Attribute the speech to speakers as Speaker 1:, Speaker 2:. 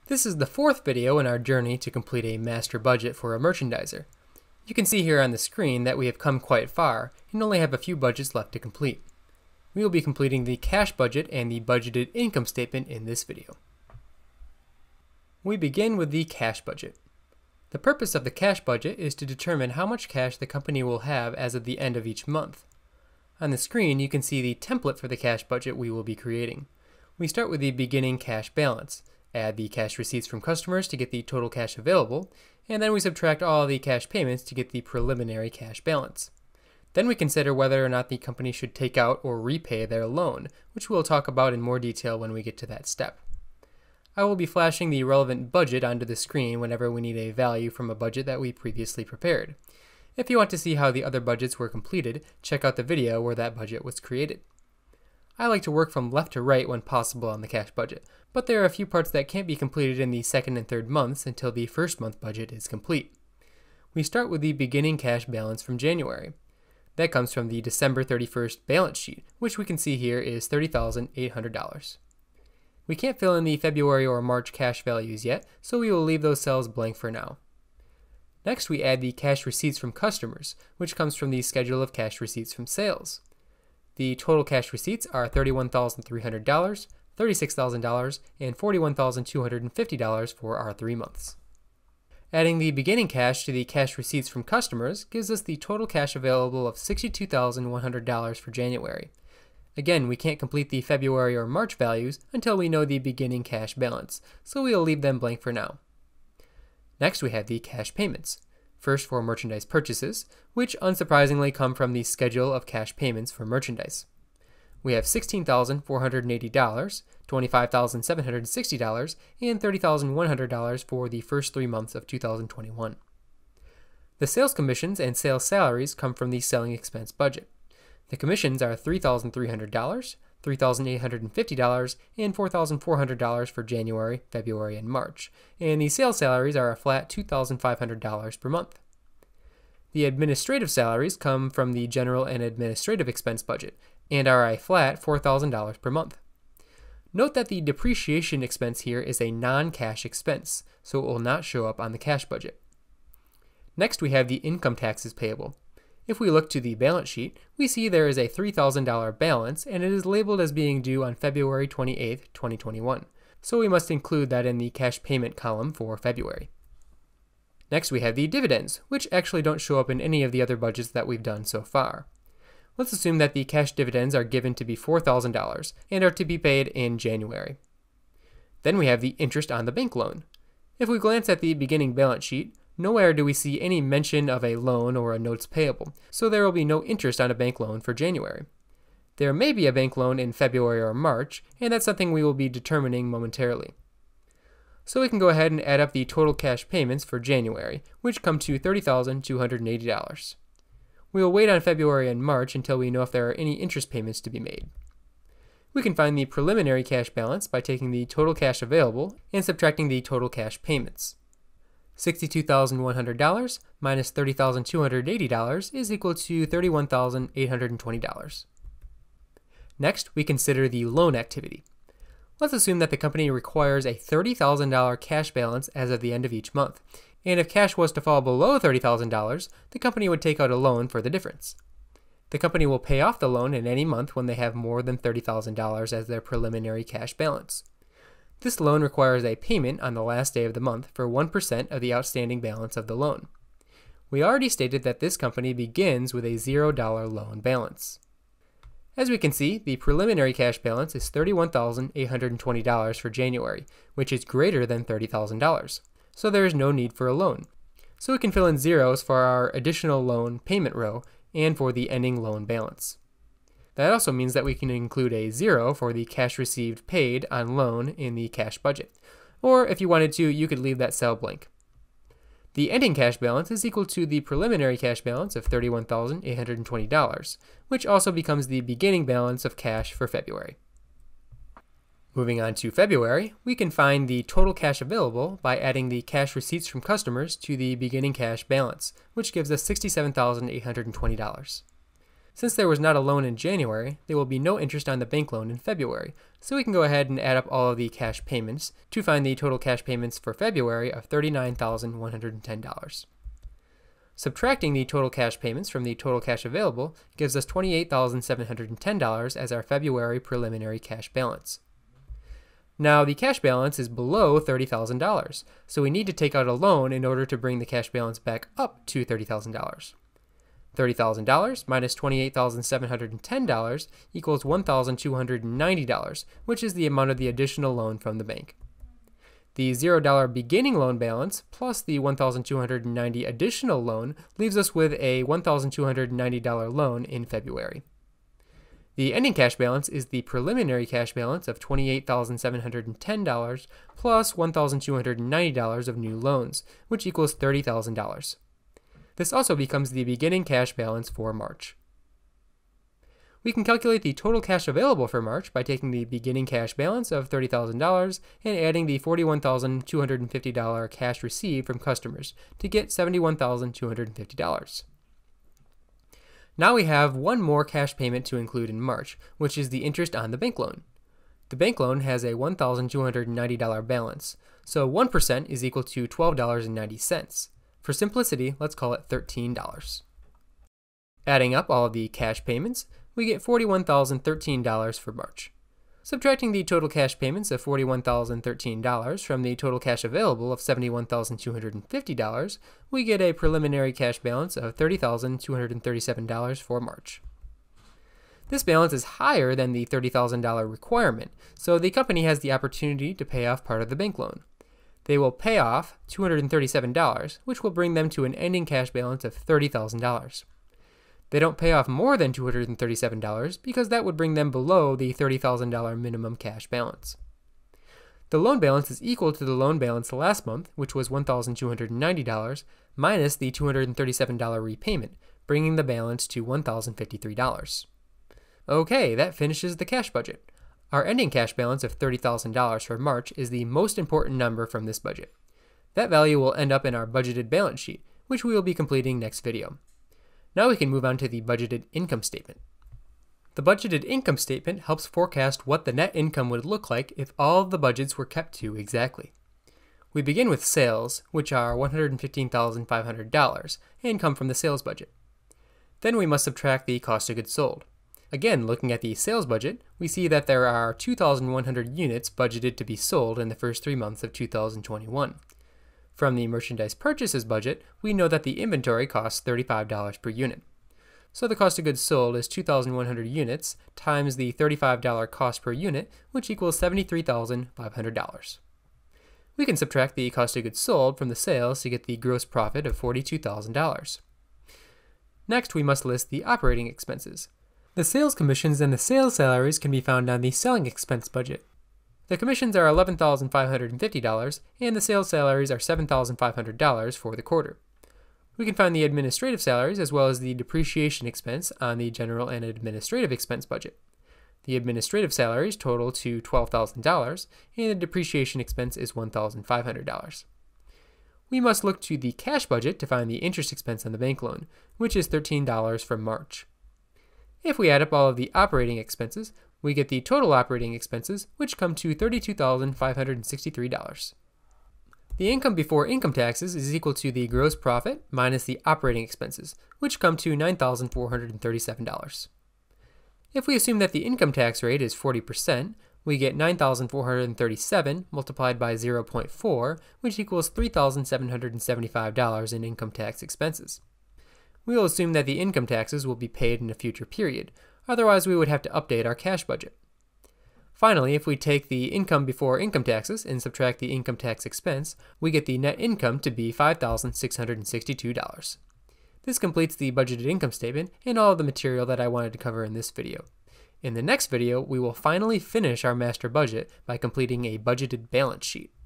Speaker 1: This is the fourth video in our journey to complete a master budget for a merchandiser. You can see here on the screen that we have come quite far and only have a few budgets left to complete. We will be completing the cash budget and the budgeted income statement in this video. We begin with the cash budget. The purpose of the cash budget is to determine how much cash the company will have as of the end of each month. On the screen you can see the template for the cash budget we will be creating. We start with the beginning cash balance, add the cash receipts from customers to get the total cash available, and then we subtract all the cash payments to get the preliminary cash balance. Then we consider whether or not the company should take out or repay their loan, which we'll talk about in more detail when we get to that step. I will be flashing the relevant budget onto the screen whenever we need a value from a budget that we previously prepared. If you want to see how the other budgets were completed, check out the video where that budget was created. I like to work from left to right when possible on the cash budget, but there are a few parts that can't be completed in the second and third months until the first month budget is complete. We start with the beginning cash balance from January. That comes from the December 31st balance sheet, which we can see here is $30,800. We can't fill in the February or March cash values yet, so we will leave those cells blank for now. Next, we add the cash receipts from customers, which comes from the schedule of cash receipts from sales. The total cash receipts are $31,300, $36,000, and $41,250 for our 3 months. Adding the beginning cash to the cash receipts from customers gives us the total cash available of $62,100 for January. Again, we can't complete the February or March values until we know the beginning cash balance, so we'll leave them blank for now. Next, we have the cash payments. First for merchandise purchases, which unsurprisingly come from the schedule of cash payments for merchandise. We have $16,480, $25,760, and $30,100 for the first 3 months of 2021. The sales commissions and sales salaries come from the selling expense budget. The commissions are $3,300, $3,850, and $4,400 for January, February, and March, and the sales salaries are a flat $2,500 per month. The administrative salaries come from the general and administrative expense budget, and are a flat $4,000 per month. Note that the depreciation expense here is a non-cash expense, so it will not show up on the cash budget. Next, we have the income taxes payable. If we look to the balance sheet, we see there is a $3,000 balance and it is labeled as being due on February 28, 2021, so we must include that in the cash payment column for February. Next, we have the dividends, which actually don't show up in any of the other budgets that we've done so far. Let's assume that the cash dividends are given to be $4,000 and are to be paid in January. Then we have the interest on the bank loan. If we glance at the beginning balance sheet, nowhere do we see any mention of a loan or a notes payable, so there will be no interest on a bank loan for January. There may be a bank loan in February or March, and that's something we will be determining momentarily. So we can go ahead and add up the total cash payments for January, which come to $30,280. We will wait on February and March until we know if there are any interest payments to be made. We can find the preliminary cash balance by taking the total cash available and subtracting the total cash payments. $62,100 minus $30,280 is equal to $31,820. Next, we consider the loan activity. Let's assume that the company requires a $30,000 cash balance as of the end of each month, and if cash was to fall below $30,000, the company would take out a loan for the difference. The company will pay off the loan in any month when they have more than $30,000 as their preliminary cash balance. This loan requires a payment on the last day of the month for 1% of the outstanding balance of the loan. We already stated that this company begins with a $0 loan balance. As we can see, the preliminary cash balance is $31,820 for January, which is greater than $30,000, so there is no need for a loan. So we can fill in zeros for our additional loan payment row and for the ending loan balance. That also means that we can include a 0 for the cash received paid on loan in the cash budget. Or if you wanted to, you could leave that cell blank. The ending cash balance is equal to the preliminary cash balance of $31,820, which also becomes the beginning balance of cash for February. Moving on to February, we can find the total cash available by adding the cash receipts from customers to the beginning cash balance, which gives us $67,820. Since there was not a loan in January, there will be no interest on the bank loan in February, so we can go ahead and add up all of the cash payments to find the total cash payments for February of $39,110. Subtracting the total cash payments from the total cash available gives us $28,710 as our February preliminary cash balance. Now, the cash balance is below $30,000, so we need to take out a loan in order to bring the cash balance back up to $30,000. $30,000 minus $28,710 equals $1,290, which is the amount of the additional loan from the bank. The $0 beginning loan balance plus the $1,290 additional loan leaves us with a $1,290 loan in February. The ending cash balance is the preliminary cash balance of $28,710 plus $1,290 of new loans, which equals $30,000. This also becomes the beginning cash balance for March. We can calculate the total cash available for March by taking the beginning cash balance of $30,000 and adding the $41,250 cash received from customers to get $71,250. Now we have one more cash payment to include in March, which is the interest on the bank loan. The bank loan has a $1,290 balance, so 1% is equal to $12.90. For simplicity, let's call it $13. Adding up all of the cash payments, we get $41,013 for March. Subtracting the total cash payments of $41,013 from the total cash available of $71,250, we get a preliminary cash balance of $30,237 for March. This balance is higher than the $30,000 requirement, so the company has the opportunity to pay off part of the bank loan. They will pay off $237, which will bring them to an ending cash balance of $30,000. They don't pay off more than $237 because that would bring them below the $30,000 minimum cash balance. The loan balance is equal to the loan balance last month, which was $1,290, minus the $237 repayment, bringing the balance to $1,053. Okay, that finishes the cash budget. Our ending cash balance of $30,000 for March is the most important number from this budget. That value will end up in our budgeted balance sheet, which we will be completing next video. Now we can move on to the budgeted income statement. The budgeted income statement helps forecast what the net income would look like if all of the budgets were kept to exactly. We begin with sales, which are $115,500, and come from the sales budget. Then we must subtract the cost of goods sold. Again, looking at the sales budget, we see that there are 2,100 units budgeted to be sold in the first 3 months of 2021. From the merchandise purchases budget, we know that the inventory costs $35 per unit. So the cost of goods sold is 2,100 units times the $35 cost per unit, which equals $73,500. We can subtract the cost of goods sold from the sales to get the gross profit of $42,000. Next, we must list the operating expenses. The sales commissions and the sales salaries can be found on the selling expense budget. The commissions are $11,550 and the sales salaries are $7,500 for the quarter. We can find the administrative salaries as well as the depreciation expense on the general and administrative expense budget. The administrative salaries total to $12,000 and the depreciation expense is $1,500. We must look to the cash budget to find the interest expense on the bank loan, which is $13 for March. If we add up all of the operating expenses, we get the total operating expenses, which come to $32,563. The income before income taxes is equal to the gross profit minus the operating expenses, which come to $9,437. If we assume that the income tax rate is 40%, we get $9,437 multiplied by 0.4, which equals $3,775 in income tax expenses. We will assume that the income taxes will be paid in a future period, otherwise we would have to update our cash budget. Finally, if we take the income before income taxes and subtract the income tax expense, we get the net income to be $5,662. This completes the budgeted income statement and all of the material that I wanted to cover in this video. In the next video, we will finally finish our master budget by completing a budgeted balance sheet.